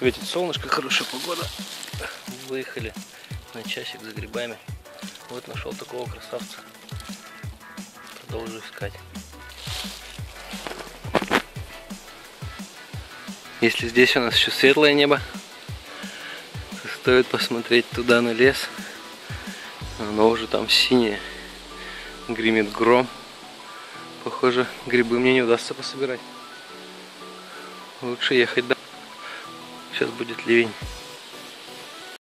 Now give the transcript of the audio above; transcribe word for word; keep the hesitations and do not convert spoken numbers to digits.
Светит солнышко, хорошая погода. Выехали на часик за грибами. Вот нашел такого красавца. Продолжу искать. Если здесь у нас еще светлое небо, то стоит посмотреть туда на лес. Оно уже там синее. Гремит гром. Похоже, грибы мне не удастся пособирать. Лучше ехать домой. Сейчас будет ливень.